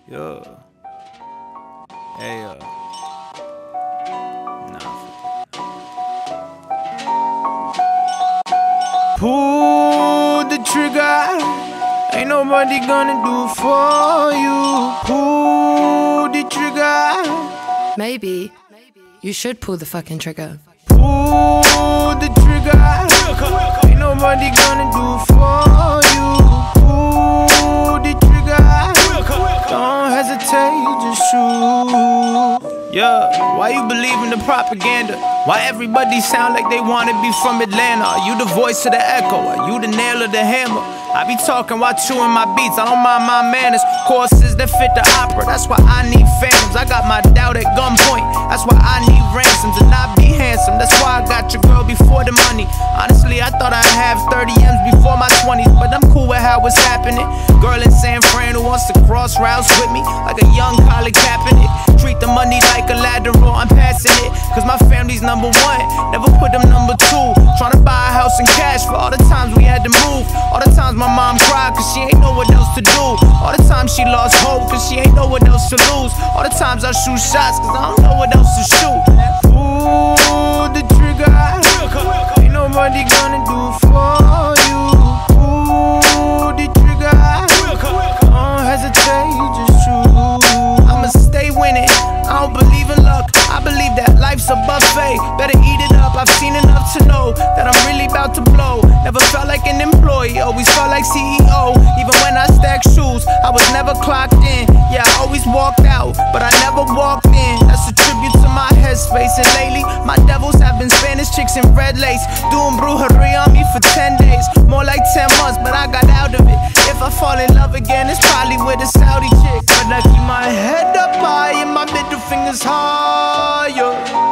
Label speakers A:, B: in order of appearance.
A: Yeah. Hey, pull the trigger. Ain't nobody gonna do it for you. Pull the trigger.
B: Maybe you should pull the fucking trigger.
A: Pull the trigger. Ain't nobody gonna do it for you. Pull the trigger. Don't hesitate, just shoot. Yeah, why you believe in the propaganda? Why everybody sound like they wanna be from Atlanta? Are you the voice of the echo? Are you the nail of the hammer? I be talking while chewing my beats, I don't mind my manners. Courses that fit the opera, that's why I need phantoms. I got my doubt at gunpoint, that's why I need ransoms. And I be handsome, that's why I got your girl before the money. Honestly, I thought I'd have 30 M's before my 20s, but I'm cool with how it's happening. Girl in San Fran who wants to cross routes with me, like a young Colin Kaepernick. Treat the money like a lateral, I'm passing it, cause my family's number one, never put them number two. Tryna buy a house in cash for all the times we had to move. All the times my mom cried cause she ain't know what else to do. All the times she lost hope cause she ain't know what else to lose. All the times I shoot shots cause I don't know what else to shoot. Pull the trigger. Ain't nobody gonna do it for you. Pull the trigger. Don't hesitate, just shoot. I'ma stay winning, I don't believe in luck. I believe that life's a buffet, better eat it up. I've seen enough to know that I'm really about to blow. Never felt like an employee, always felt like CEO. Even when I stacked shoes, I was never clocked in. Yeah, I always walked out, but I never walked in. That's a tribute to my headspace. And lately, my devils have been Spanish chicks in red lace, doing brujeria on me for 10 days. More like 10 months, but I got out of it. If I fall in love again, it's probably with a Saudi chick. But I keep my head up high and my middle fingers higher.